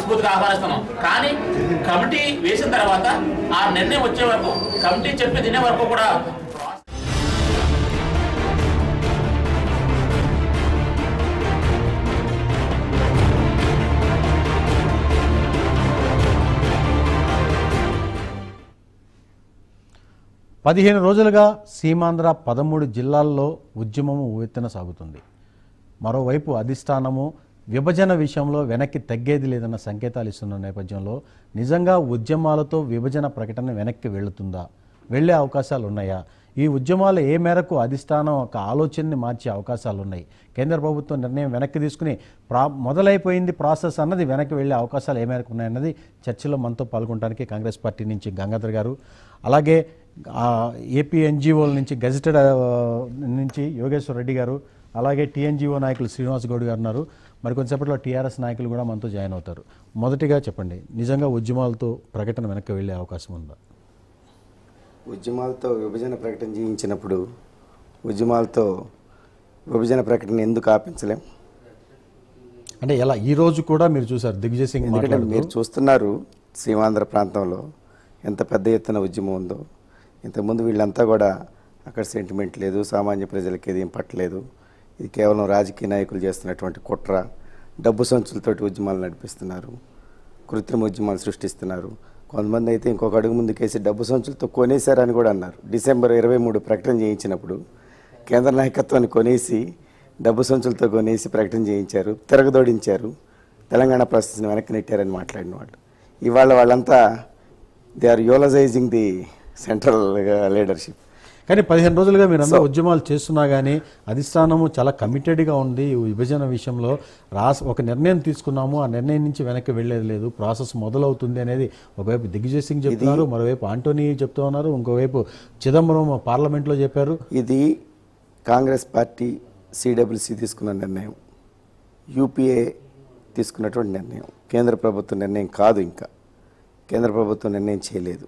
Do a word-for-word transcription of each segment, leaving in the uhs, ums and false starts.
మనస్ఫూర్తిగా ఆహ్వానిస్తున్నాం. కానీ కమిటీ వేసిన తర్వాత ఆ నిర్ణయం వచ్చే వరకు, కమిటీ చెప్పి తినే వరకు కూడా పదిహేను రోజులుగా సీమాంధ్ర పదమూడు జిల్లాల్లో ఉద్యమము ఉవ్వెత్తున సాగుతుంది. మరోవైపు అధిష్టానము విభజన విషయంలో వెనక్కి తగ్గేది లేదన్న సంకేతాలు ఇస్తున్న నేపథ్యంలో నిజంగా ఉద్యమాలతో విభజన ప్రకటన వెనక్కి వెళుతుందా, వెళ్లే అవకాశాలు ఉన్నాయా? ఈ ఉద్యమాలు ఏ మేరకు అధిష్టానం ఒక ఆలోచనని మార్చే అవకాశాలు ఉన్నాయి? కేంద్ర ప్రభుత్వం నిర్ణయం వెనక్కి తీసుకుని ప్రా మొదలైపోయింది ప్రాసెస్ అన్నది వెనక్కి వెళ్లే అవకాశాలు ఏ మేరకు ఉన్నాయన్నది చర్చలో మనతో పాల్గొనడానికి కాంగ్రెస్ పార్టీ నుంచి గంగాధర్ గారు, అలాగే ఏపీ ఎన్జిఓల నుంచి గెజిటెడ్ నుంచి యోగేశ్వర్ రెడ్డి గారు, అలాగే టీఎన్జిఓ నాయకులు శ్రీనివాస్ గౌడ్ గారు ఉన్నారు. మరి కొంతసేపట్లో టీఆర్ఎస్ నాయకులు కూడా మనతో జాయిన్ అవుతారు. మొదటిగా చెప్పండి, నిజంగా ఉద్యమాలతో ప్రకటన వెనక్కి వెళ్ళే అవకాశం ఉందా? ఉద్యమాలతో విభజన ప్రకటన చేయించినప్పుడు ఉద్యమాలతో విభజన ప్రకటన ఎందుకు ఆపించలేం? అంటే ఎలా ఈ రోజు కూడా మీరు చూసారు దిగ్విజయ్ సింగ్ ఎందుకంటే మీరు చూస్తున్నారు సీమాంధ్ర ప్రాంతంలో ఎంత పెద్ద ఎత్తున ఉద్యమం ఉందో. ఇంతకుముందు వీళ్ళంతా కూడా అక్కడ సెంటిమెంట్ లేదు, సామాన్య ప్రజలకి ఏది ఏం పట్టలేదు, ఇది కేవలం రాజకీయ నాయకులు చేస్తున్నటువంటి కుట్ర, డబ్బు సంచులతోటి ఉద్యమాలు నడిపిస్తున్నారు, కృత్రిమ ఉద్యమాలు సృష్టిస్తున్నారు. కొంతమంది అయితే ఇంకొక అడుగు ముందుకేసి డబ్బు సంచులతో కొనేశారని కూడా అన్నారు. డిసెంబర్ ఇరవై మూడు ప్రకటన చేయించినప్పుడు కేంద్ర నాయకత్వాన్ని కొనేసి డబ్బు సంచులతో కొనేసి ప్రకటన చేయించారు, తిరగదోడించారు, తెలంగాణ ప్రాసెస్ని వెనక్కి నెట్టారని మాట్లాడిన వాళ్ళు ఇవాళ వాళ్ళంతా they are eulogising the central leadership. కానీ పదిహేను రోజులుగా మీరందరూ ఉద్యమాలు చేస్తున్నా కానీ అధిష్టానము చాలా కమిటెడ్గా ఉంది. ఈ విభజన విషయంలో రాస్ ఒక నిర్ణయం తీసుకున్నాము, ఆ నిర్ణయం నుంచి వెనక్కి వెళ్ళేది లేదు, ప్రాసెస్ మొదలవుతుంది అనేది ఒకవైపు దిగ్విజయ్ సింగ్ చెప్తున్నారు, మరోవైపు ఆంటోనీ చెప్తూ ఉన్నారు, ఇంకోవైపు చిదంబరం పార్లమెంట్లో చెప్పారు. ఇది కాంగ్రెస్ పార్టీ సిడబ్ల్యూసి తీసుకున్న నిర్ణయం, యూపీఏ తీసుకున్నటువంటి నిర్ణయం, కేంద్ర ప్రభుత్వ నిర్ణయం కాదు. ఇంకా కేంద్ర ప్రభుత్వం నిర్ణయం చేయలేదు.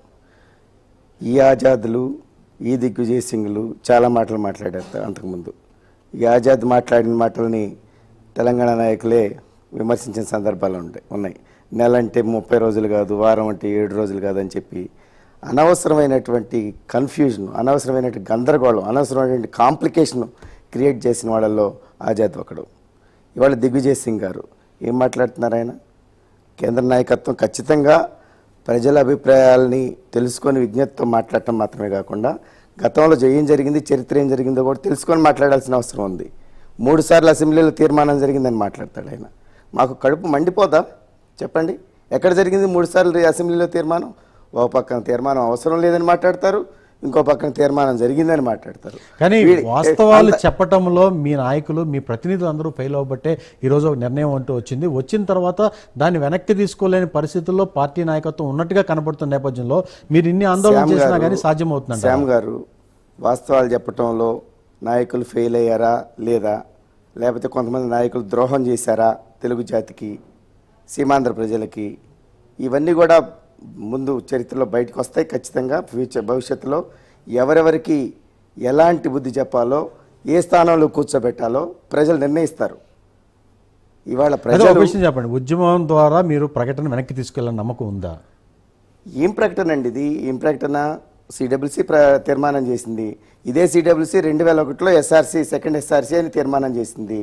ఈ ఆజాద్లు, ఈ దిగ్విజయ్ సింగ్లు చాలా మాటలు మాట్లాడారు అంతకుముందు. ఈ ఆజాద్ మాట్లాడిన మాటల్ని తెలంగాణ నాయకులే విమర్శించిన సందర్భాలు ఉంటాయి ఉన్నాయి. నెల అంటే ముప్పై రోజులు కాదు, వారం అంటే ఏడు రోజులు కాదని చెప్పి అనవసరమైనటువంటి కన్ఫ్యూజన్, అనవసరమైనటువంటి గందరగోళం, అనవసరమైనటువంటి కాంప్లికేషన్ క్రియేట్ చేసిన వాళ్ళల్లో ఆజాద్ ఒకడు. ఇవాళ దిగ్విజయ్ సింగ్ గారు ఏం మాట్లాడుతున్నారు? ఆయన కేంద్ర నాయకత్వం ఖచ్చితంగా ప్రజల అభిప్రాయాలని తెలుసుకొని విజ్ఞతతో మాట్లాడటం మాత్రమే కాకుండా గతంలో ఏం జరిగింది, చరిత్ర ఏం జరిగిందో కూడా తెలుసుకొని మాట్లాడాల్సిన అవసరం ఉంది. మూడు సార్లు అసెంబ్లీలో తీర్మానం జరిగిందని మాట్లాడతాడు ఆయన. మాకు కడుపు మండిపోదా చెప్పండి? ఎక్కడ జరిగింది మూడు సార్లు అసెంబ్లీలో తీర్మానం? ఓ పక్కన తీర్మానం అవసరం లేదని మాట్లాడతారు, ఇంకో పక్కన తీర్మానం జరిగిందని మాట్లాడతారు. కానీ వాస్తవాలు చెప్పటంలో మీ నాయకులు, మీ ప్రతినిధులు అందరూ ఫెయిల్ అవ్వబట్టే ఈరోజు ఒక నిర్ణయం అంటూ వచ్చింది. వచ్చిన తర్వాత దాన్ని వెనక్కి తీసుకోలేని పరిస్థితుల్లో పార్టీ నాయకత్వం ఉన్నట్టుగా కనబడుతున్న నేపథ్యంలో మీరు ఇన్ని ఆందోళన చేసినా కానీ సాధ్యమవుతుంది. శ్యామ్ గారు, వాస్తవాలు చెప్పటంలో నాయకులు ఫెయిల్ అయ్యారా లేదా, లేకపోతే కొంతమంది నాయకులు ద్రోహం చేశారా తెలుగు జాతికి, సీమాంధ్ర ప్రజలకి, ఇవన్నీ కూడా ముందు చరిత్రలో బయటకు వస్తాయి ఖచ్చితంగా. ఫ్యూచర్ భవిష్యత్తులో ఎవరెవరికి ఎలాంటి బుద్ధి చెప్పాలో, ఏ స్థానంలో కూర్చోబెట్టాలో ప్రజలు నిర్ణయిస్తారు. ఇవాళ ప్రజలు చెప్పండి, ఉద్యమం ద్వారా మీరు ప్రకటన వెనక్కి తీసుకెళ్ళిన నమ్మకం ఉందా? ఏం ప్రకటన అండి ఇది? ఏం ప్రకటన? సిడబ్ల్యూసి తీర్మానం చేసింది. ఇదే సిడబ్ల్యూసి రెండు వేల ఒకటిలో ఎస్ఆర్సి సెకండ్ ఎస్ఆర్సి అని తీర్మానం చేసింది.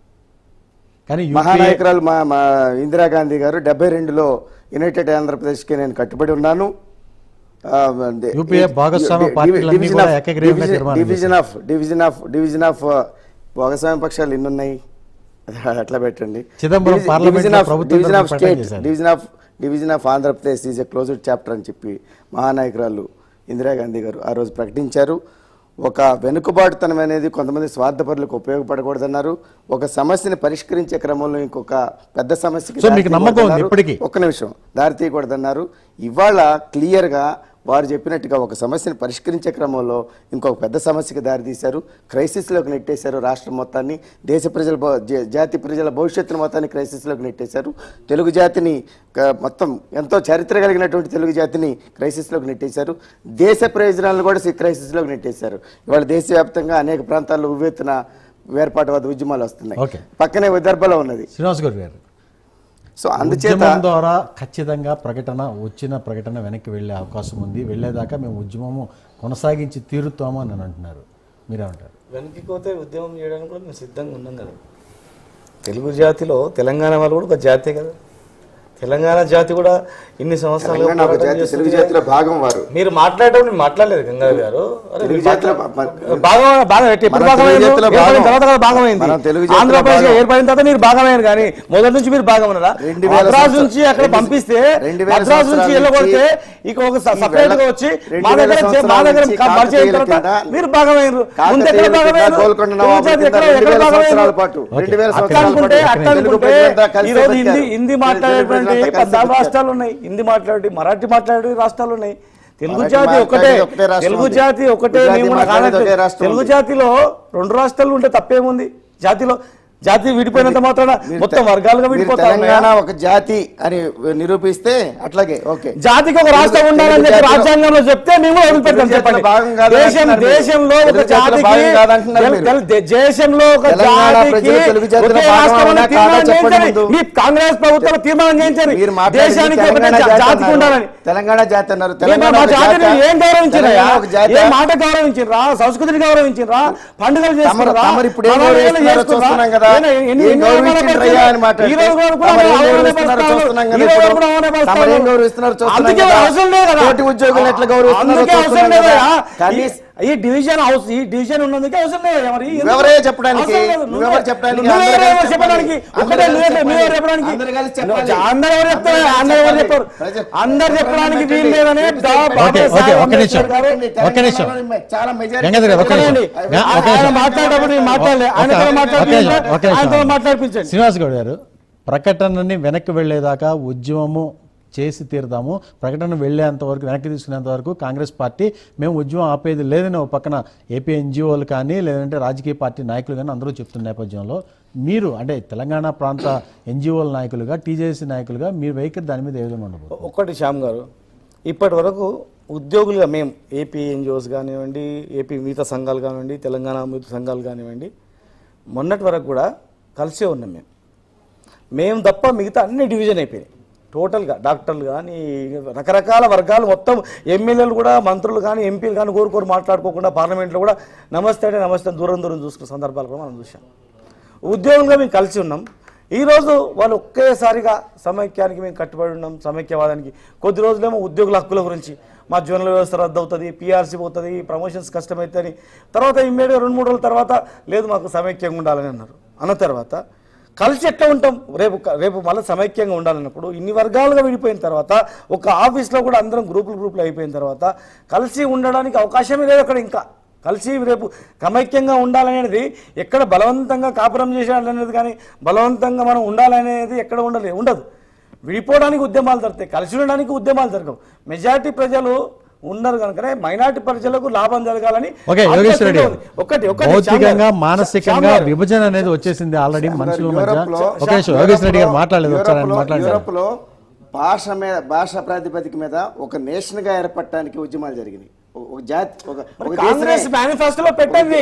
కానీ మహానాయకురాలు మా మా ఇందిరాగాంధీ గారు డెబ్బై రెండులో యునైటెడ్ ఆంధ్రప్రదేశ్కి నేను కట్టుబడి ఉన్నాను, division of division of division of భాగస్వామ్య పక్షాలు ఎన్ని ఉన్నాయి అట్లా పెట్టండి. Division of division of state, division of division of Andhra Pradesh is a closed chapter అని చెప్పి మహానాయకురాలు ఇందిరాగాంధీ గారు ఆ రోజు ప్రకటించారు. ఒక వెనుకబాటుతనం అనేది కొంతమంది స్వార్థపరులకు ఉపయోగపడకూడదన్నారు. ఒక సమస్యని పరిష్కరించే క్రమంలో ఇంకొక పెద్ద సమస్యకి ఒక్క నిమిషం దారి తీయకూడదన్నారు. ఇవాళ క్లియర్గా వారు చెప్పినట్టుగా ఒక సమస్యను పరిష్కరించే క్రమంలో ఇంకొక పెద్ద సమస్యకి దారితీశారు, క్రైసిస్లోకి నెట్టేశారు. రాష్ట్రం మొత్తాన్ని, దేశ ప్రజల జాతి ప్రజల భవిష్యత్తును మొత్తాన్ని క్రైసిస్లోకి నెట్టేశారు. తెలుగు జాతిని మొత్తం ఎంతో చరిత్ర కలిగినటువంటి తెలుగు జాతిని క్రైసిస్లోకి నెట్టేశారు. దేశ ప్రయోజనాలను కూడా క్రైసిస్లోకి నెట్టేశారు. ఇవాళ దేశవ్యాప్తంగా అనేక ప్రాంతాల్లో ఉవ్వెత్తున వేర్పాటువాద ఉద్యమాలు వస్తున్నాయి. పక్కనే విదర్భలో ఉన్నది. శ్రీనివాస్ గారు సో అందుచేత ఉద్యమం ద్వారా ఖచ్చితంగా ప్రకటన వచ్చిన ప్రకటన వెనక్కి వెళ్ళే అవకాశం ఉంది. వెళ్ళేదాకా మేము ఉద్యమము కొనసాగించి తీరుతాము అని అంటున్నారు. మీరేమంటారు? వెనక్కి పోతే ఉద్యమం చేయడానికి కూడా మేము సిద్ధంగా ఉన్నాం కదా. తెలుగు జాతిలో తెలంగాణ వాళ్ళు కూడా ఒక జాతే కదా. తెలంగాణ జాతి కూడా ఇన్ని సంవత్సరాలు తెలుగు జాతిలో భాగం వారు. మీరు మాట్లాడేటప్పుడు నేను మాట్లాడలేదు గంగాధర్ గారు. ఆంధ్రప్రదేశ్ ఏర్పడిన తర్వాత మీరు భాగమయ్యారు కానీ మొదటి నుంచి మీరు భాగమన్నారా? మద్రాసు నుంచి అక్కడ పంపిస్తే మద్రాసు నుంచి వెళ్ళగొడితే ఇక ఒక సపరేట్ గా వచ్చి మా దగ్గర మా దగ్గర పరిచయం తర్వాత మీరు భాగమయ్యారు. ముందు ఎక్కడ భాగమయ్యారు? అనుకుంటే అట్లా అనుకుంటే ఈరోజు హిందీ హిందీ మాట్లాడేటువంటి పద్నాలుగు రాష్ట్రాలు ఉన్నాయి. హిందీ మాట్లాడే మరాఠీ మాట్లాడే రాష్ట్రాలు ఉన్నాయి. తెలుగు జాతి ఒకటే తెలుగు జాతి ఒకటే తెలుగు జాతిలో రెండు రాష్ట్రాలు ఉంటే తప్పేముంది? జాతిలో జాతి విడిపోయినంత మాత్రాన మొత్తం వర్గాలుగా విడిపోతాయి. తెలంగాణ ఒక జాతి అని నిరూపిస్తే అట్లాగే ఓకే. జాతికి ఒక రాష్ట్రం ఉండాలని చెప్పి రాజ్యాంగంలో చెప్తే మేము వదిలిపెట్టాం. చెప్పండి. దేశం దేశంలో ఒక జాతికి దేశంలో ఒక జాతికి ఒకే రాష్ట్రం మీ కాంగ్రెస్ ప్రభుత్వం తీర్మానం చేయించారు. దేశానికి ఒకటే జాతికి ఉండాలని. తెలంగాణ జాతి అన్నారు. మా జాతిని ఏం గౌరవించారా? ఏ మాట గౌరవించారా? సంస్కృతిని గౌరవించారా? పండుగలు చేసుకున్నారా? ఈ డివిజన్ హౌస్ ఈ డివిజన్ ఉన్నందుకే అవసరం లేదు. మరి ఎవరే చెప్పడానికి చెప్పడానికి ఒకటే చెప్పడానికి అందరూ ఎవరు చెప్తారు? అందరూ ఎవరు చెప్పారు? అందరు చెప్పడానికి వీలు లేదని మాట్లాడేటప్పుడు మాట్లాడలే. ఆయన మాట్లాడిపించండి. శ్రీనివాస్ గౌడ్ గారు, ప్రకటనని వెనక్కి వెళ్లేదాకా ఉద్యమము చేసి తీరుదాము, ప్రకటన వెళ్ళేంత వరకు వెనక్కి తీసుకునేంత వరకు కాంగ్రెస్ పార్టీ మేము ఉద్యమం ఆపేది లేదని ఒక పక్కన ఏపీ ఎన్జిఓలు కానీ లేదంటే రాజకీయ పార్టీ నాయకులు కానీ అందరూ చెప్తున్న నేపథ్యంలో మీరు అంటే తెలంగాణ ప్రాంత ఎన్జిఓల నాయకులుగా టీజేసీ నాయకులుగా మీ వైఖరి దాని మీద ఏ విధంగా ఉండదు? ఒక్కటి శ్యామ్ గారు, ఇప్పటి వరకు ఉద్యోగులుగా మేము ఏపీ ఎన్జిఓస్ కానివ్వండి, ఏపీ మిగతా సంఘాలు కానివ్వండి, తెలంగాణ మిగతా సంఘాలు కానివ్వండి, మొన్నటి వరకు కూడా కలిసే ఉన్నాం. మేము మేము తప్ప మిగతా అన్ని డివిజన్ అయిపోయినాయి టోటల్గా. డాక్టర్లు కానీ రకరకాల వర్గాలు మొత్తం ఎమ్మెల్యేలు కూడా మంత్రులు కానీ ఎంపీలు కానీ కోరుకోరు మాట్లాడుకోకుండా పార్లమెంట్లో కూడా నమస్తే అంటే నమస్తే దూరం దూరం చూసుకున్న సందర్భాలు కూడా మనం చూసాం. ఉద్యోగులుగా మేము కలిసి ఉన్నాం. ఈరోజు వాళ్ళు ఒకేసారిగా సమైక్యానికి మేము కట్టుబడి ఉన్నాం, సమైక్యవాదానికి. కొద్ది రోజులేమో ఉద్యోగుల హక్కుల గురించి మా జోనల్ వ్యవస్థ రద్దు అవుతుంది, పీఆర్సీ పోతుంది, ప్రమోషన్స్ కష్టమవుతుంది. తర్వాత ఇమ్మీడియట్గా రెండు మూడు రోజుల తర్వాత లేదు మాకు సమైక్యంగా ఉండాలని అన్నారు. అన్న తర్వాత కలిసి ఎట్లా ఉంటాం? రేపు రేపు మళ్ళీ సమైక్యంగా ఉండాలన్నప్పుడు ఇన్ని వర్గాలుగా విడిపోయిన తర్వాత ఒక ఆఫీస్లో కూడా అందరం గ్రూపులు గ్రూపులు అయిపోయిన తర్వాత కలిసి ఉండడానికి అవకాశమే లేదు అక్కడ. ఇంకా కలిసి రేపు సమైక్యంగా ఉండాలనేది ఎక్కడ బలవంతంగా కాపురం చేసేయాలనేది కానీ బలవంతంగా మనం ఉండాలనేది ఎక్కడ ఉండలేదు ఉండదు. విడిపోవడానికి ఉద్యమాలు జరుగుతాయి, కలిసి ఉండడానికి ఉద్యమాలు జరగవు. మెజారిటీ ప్రజలు ఉన్నారు కనుకనే మైనార్టీ ప్రజలకు లాభం జరగాలని ఒకటి భౌతికంగా మానసికంగా విభజన అనేది వచ్చేసింది ఆల్రెడీ మనుషుల మధ్య. యోగేష్ రెడ్డి గారు మాట్లాడలేదు. యూరోప్ లో భాష మీద భాష ప్రాతిపదిక మీద ఒక నేషన్ గా ఏర్పడటానికి ఉద్యమాలు జరిగినాయి. ఒక జాతి ఒక కాంగ్రెస్ మేనిఫెస్టోలో పెట్టండి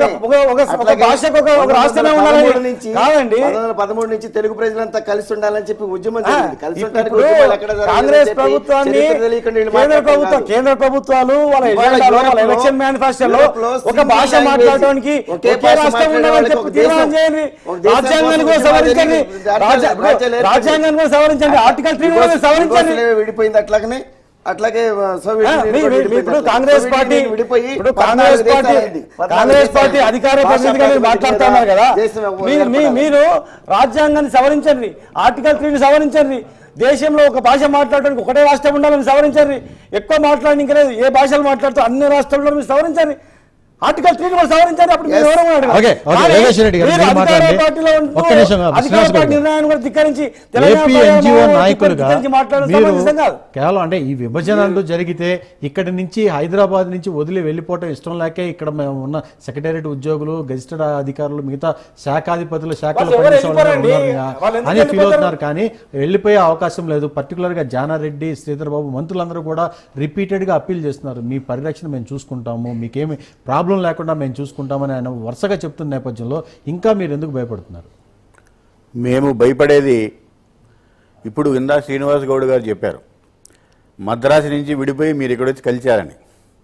పదమూడు నుంచి తెలుగు ప్రజలంతా కలిసి ఉండాలని చెప్పి ఉద్యమం కలిసి కాంగ్రెస్ ప్రభుత్వాన్ని కేంద్ర ప్రభుత్వాలు వాళ్ళ ఎలక్షన్ మేనిఫెస్టోలో ఒక భాష మాట్లాడడానికి ఒకే రాష్ట్రం ఉండాలని చెప్పి తీర్మానం చేయండి. రాజ్యాంగాన్ని కూడా సవరించండి, రాజ్యాంగాన్ని కూడా సవరించండి, ఆర్టికల్ త్రీ కూడా సవరించండి. విడిపోయింది అట్లాగనే అట్లాగే ఇప్పుడు కాంగ్రెస్ పార్టీ ఇప్పుడు కాంగ్రెస్ పార్టీ కాంగ్రెస్ పార్టీ అధికార ప్రతినిధిగా మీరు మాట్లాడుతున్నారు కదా, మీరు రాజ్యాంగాన్ని సవరించండి, ఆర్టికల్ త్రీని సవరించండి. దేశంలో ఒక భాష మాట్లాడడానికి ఒకటే రాష్ట్రం ఉండాలని సవరించండి. ఎక్కువ మాట్లాడి ఇంకా లేదు, ఏ భాషలు మాట్లాడుతూ అన్ని రాష్ట్రాల్లో మీరు సవరించండి. ఆర్టికల్ త్రీ కూడా సవరించాలి. అప్పుడు కేవలం అంటే ఈ విభజన అంటూ జరిగితే ఇక్కడి నుంచి హైదరాబాద్ నుంచి వదిలి వెళ్ళిపోవటం ఇష్టం లేకే ఇక్కడ మేము ఉన్న సెక్రటేరియట్ ఉద్యోగులు, గెజిటెడ్ అధికారులు, మిగతా శాఖాధిపతులు, శాఖలు అని ఫీల్ అవుతున్నారు. కానీ వెళ్ళిపోయే అవకాశం లేదు. పర్టికులర్ గా జానారెడ్డి, శ్రీధర్ బాబు మంత్రులందరూ కూడా రిపీటెడ్ గా అప్పీల్ చేస్తున్నారు. మీ పరిరక్షణ మేము చూసుకుంటాము, మీకేమి ప్రాబ్లం లేకుండా మేము చూసుకుంటామని ఆయన వరుసగా చెప్తున్న నేపథ్యంలో ఇంకా మీరు ఎందుకు భయపడుతున్నారు? మేము భయపడేది ఇప్పుడు ఇందా శ్రీనివాస్ గౌడ్ గారు చెప్పారు మద్రాసు నుంచి విడిపోయి మీరు ఇక్కడ వచ్చి కలిచారని.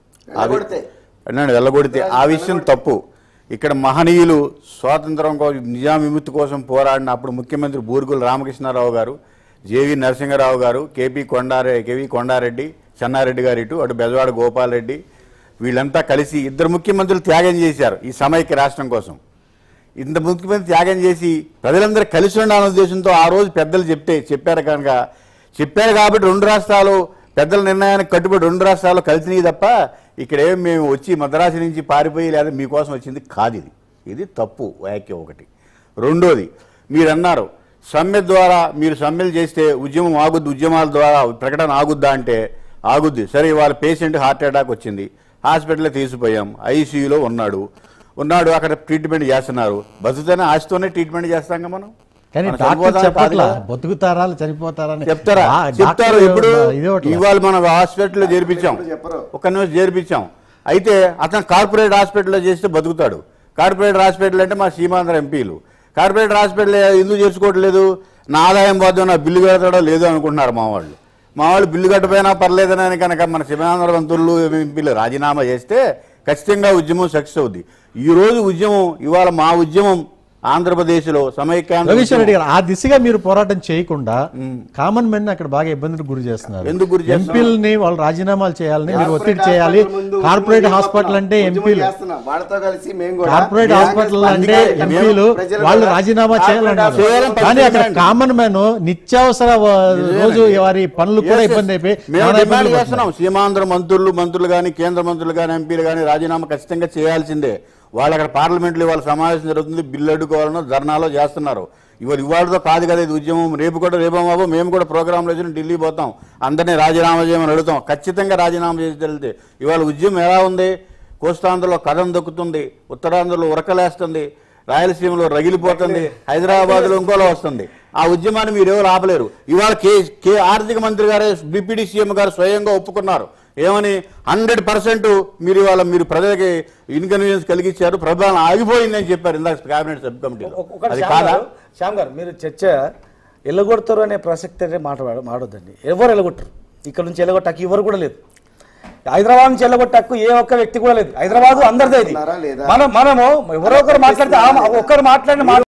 అన్నాడు వెళ్ళగొడితే ఆ విషయం తప్పు. ఇక్కడ మహనీయులు స్వాతంత్రం కోసం నిజాం విముక్తి కోసం పోరాడిన అప్పుడు ముఖ్యమంత్రి బూరుగుల రామకృష్ణారావు గారు, జేవి నరసింహరావు గారు, కేపీ కొండారె కేవీ కొండారెడ్డి, చెన్నారెడ్డి గారు, ఇటు అటు బెజవాడ గోపాల్ రెడ్డి, వీళ్ళంతా కలిసి ఇద్దరు ముఖ్యమంత్రులు త్యాగం చేశారు ఈ సమైక్య రాష్ట్రం కోసం. ఇంత ముఖ్యమంత్రి త్యాగం చేసి ప్రజలందరూ కలిసి ఉండాలనే ఉద్దేశంతో ఆ రోజు పెద్దలు చెప్తే చెప్పారు కనుక చెప్పారు కాబట్టి రెండు రాష్ట్రాలు పెద్దల నిర్ణయానికి కట్టుబడి రెండు రాష్ట్రాలు కలిసినవి తప్ప ఇక్కడేం మేము వచ్చి మద్రాసు నుంచి పారిపోయి లేదా మీకోసం వచ్చింది కాదు. ఇది ఇది తప్పు వ్యాఖ్య ఒకటి. రెండోది మీరు అన్నారు సమ్మె ద్వారా మీరు సమ్మెలు చేస్తే ఉద్యమం ఆగుద్ది, ఉద్యమాల ద్వారా ప్రకటన ఆగుద్దా అంటే ఆగుద్ది. సరే ఇవాళ పేషెంట్ హార్ట్ అటాక్ వచ్చింది, హాస్పిటల్లో తీసిపోయాం, ఐసీయూలో ఉన్నాడు ఉన్నాడు అక్కడ ట్రీట్మెంట్ చేస్తున్నారు, బతుకుతూనే ఆశతోనే ట్రీట్మెంట్ చేస్తాం కదా మనం. కానీ డాక్టర్ చెప్పట్లా బతుకుతారా చనిపోతారా చెప్తారా చెప్తారు. ఇప్పుడు ఇవాళ మనం హాస్పిటల్లో చేర్పించాం, ఒక నిమిషం చేర్పించాం, అయితే అతను కార్పొరేట్ హాస్పిటల్లో చేస్తే బతుకుతాడు. కార్పొరేట్ హాస్పిటల్ అంటే మా సీమాంధ్ర ఎంపీలు కార్పొరేట్ హాస్పిటల్ ఎందుకు చేసుకోవట్లేదు, నా ఆదాయం పోతే నా బిల్లు కడతాడో లేదో అనుకుంటున్నారు మా వాళ్ళు. మా వాళ్ళు బిల్లు కట్టపోయినా పర్లేదని కనుక మన సీమాంధ్ర మంత్రులు ఎంపీలు రాజీనామా చేస్తే ఖచ్చితంగా ఉద్యమం సక్సెస్ అవుద్ది. ఈ రోజు ఉద్యమం ఇవాళ మా ఉద్యమం ఆంధ్రప్రదేశ్లో సమైక్యాంధ్ర ఆ దిశగా మీరు పోరాటం చేయకుండా కామన్ మెన్ అక్కడ బాగా ఇబ్బందులు గురి చేస్తున్నారు. ఎందుకు గురి ఎంపీలని వాళ్ళు రాజీనామాలు చేయాలని మీరు ఒత్తిడి చేయాలి. కార్పొరేట్ హాస్పిటల్ అంటే ఎంపీలు కార్పొరేట్ హాస్పిటల్ అంటే ఎంపీలు వాళ్ళు రాజీనామా చేయాలన్నారు. కానీ అక్కడ కామన్ మ్యాన్ నిత్యావసర రోజు వారి పనులు కూడా ఇబ్బంది అయిపోయి చేస్తున్నాం. సీమాంధ్ర మంత్రులు మంత్రులు కానీ కేంద్ర మంత్రులు కానీ ఎంపీలు కానీ రాజీనామా ఖచ్చితంగా చేయాల్సిందే. వాళ్ళు అక్కడ పార్లమెంట్లో ఇవాళ సమావేశం జరుగుతుంది, బిల్లు అడ్డుకోవాలనో ధర్నాలో చేస్తున్నారు. ఇవాళ ఇవాళతో కాదు కదా ఇది ఉద్యమం. రేపు కూడా రేపో బాబు మేము కూడా ప్రోగ్రాంలో వచ్చి ఢిల్లీ పోతాం, అందరినీ రాజీనామా చేయమని అడుగుతాం. ఖచ్చితంగా రాజీనామా చేసి వెళ్తే ఇవాళ ఉద్యమం ఎలా ఉంది, కోస్తాంధ్రలో కథం దొక్కుతుంది, ఉత్తరాంధ్రలో ఉరకలేస్తుంది, రాయలసీమలో రగిలిపోతుంది, హైదరాబాద్లో ఇంకోలా వస్తుంది. ఆ ఉద్యమాన్ని మీరు ఎవరు ఆపలేరు. ఇవాళ కే కే ఆర్థిక మంత్రి గారే డిప్యూటీ సీఎం గారు స్వయంగా ఒప్పుకున్నారు. ఏమని హండ్రెడ్ పర్సెంట్ మీరు ఇవాళ మీరు ప్రజలకి ఇన్కన్వీనియన్స్ కలిగించారు, ప్రభుత్వం ఆగిపోయిందని చెప్పారు ఇందాక కేబినెట్ సబ్ కమిటీలో. అది కాదా శ్యామ్ గారు, మీరు చర్చ ఎల్లగొడతారు అనే ప్రసక్తి అయితే మాట్లాడ మాడొద్దండి. ఎవరు ఎల్లగొట్టరు, ఇక్కడ నుంచి ఎల్లగొట్టకు ఎవరు కూడా లేదు. హైదరాబాద్ నుంచి ఎల్లగొట్టకు ఏ ఒక్క వ్యక్తి కూడా లేదు. హైదరాబాద్ అందరిదే. మనం మనము ఎవరో ఒకరు మాట్లాడితే ఒక్కరు మాట్లాడిన